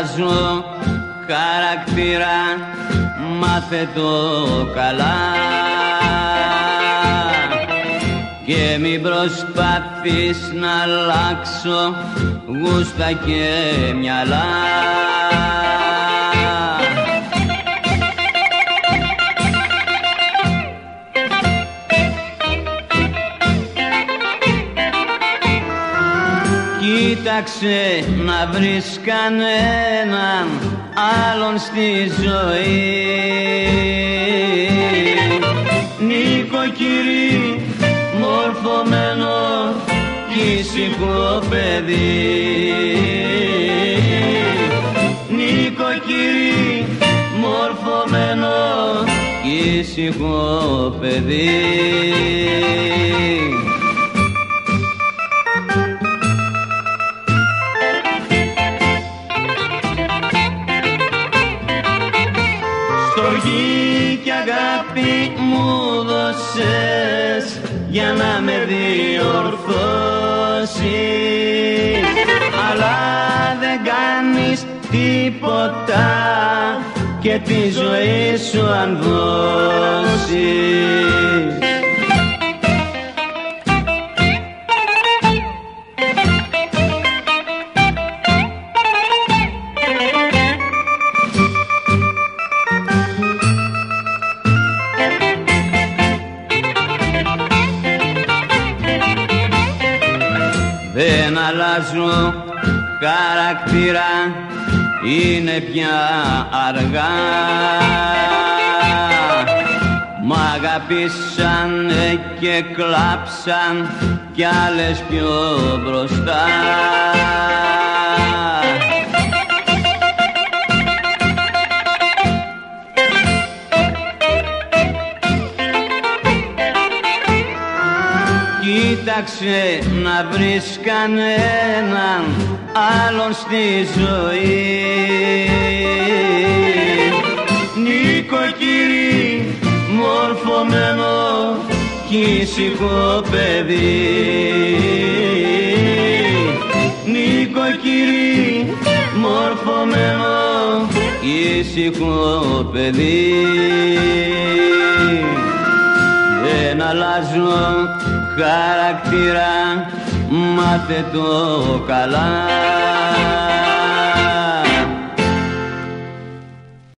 αλλάζω χαρακτήρα, μάθε το καλά και μην προσπαθείς να αλλάξω γούστα και μυαλά. Κοίταξε να βρεις κανέναν άλλον στη ζωή. Νοικοκυρί, μορφωμένο κι ήσυχο παιδί. Νοικοκυρί, μορφωμένο κι ήσυχο παιδί. Στοργή κι αγάπη μου δώσες για να με διορθώσεις, αλλά δεν κάνεις τίποτα και τη ζωή σου αν δώσεις. Δεν αλλάζω χαρακτήρα, είναι πια αργά. Μ' αγαπήσανε και κλάψαν κι άλλες πιο μπροστά. Κοίταξε να βρεις κανέναν άλλον στη ζωή. Νοικοκυρί, μορφωμένο κι ήσυχο παιδί. Νοικοκυρί, μορφωμένο κι ήσυχο παιδί. Δεν αλλάζω χαρακτήρα, μάθε το καλά.